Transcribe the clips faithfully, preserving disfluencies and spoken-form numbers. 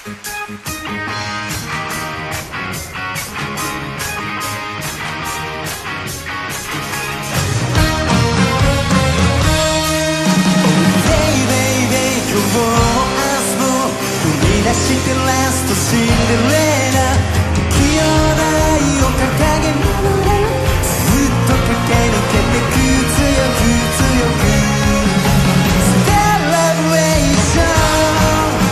してラストシンデレラ不器用な愛を掲げながらずっと駆け抜けてく強く強くセレブレーション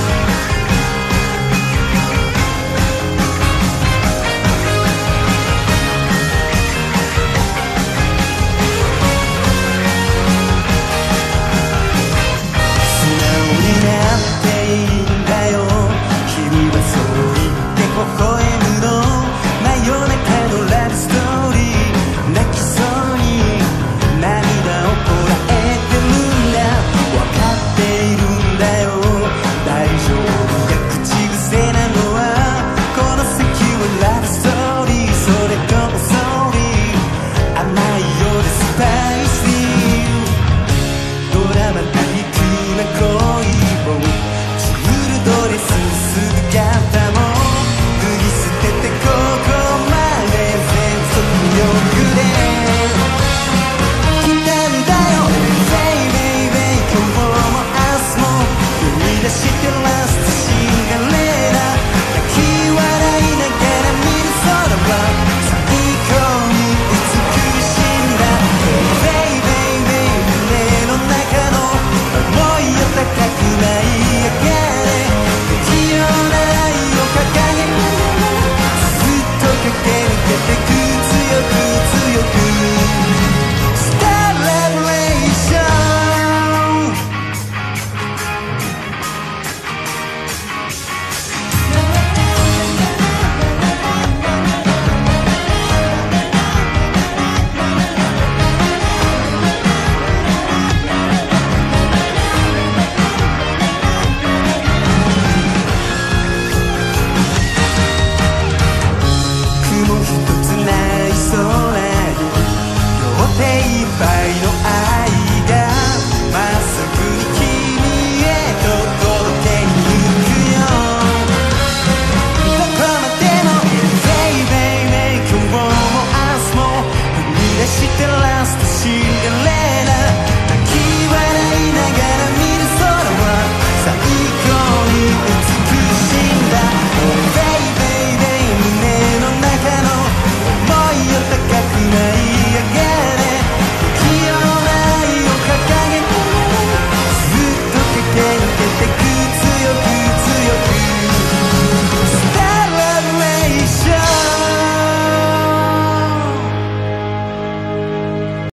素直になっていいんだよ君はそう言って微笑むの真夜中のラブストーリー泣きそうに涙をこらえてるんだ分かっているんだよ大丈夫が口癖なのはこの先はラブストーリーそれともストーリー甘いようでスパイシードラマティックな恋をジュールドレス姿も脱ぎ捨ててここまで全速力で来たんだよ Say baby 今日も明日も踏み出してる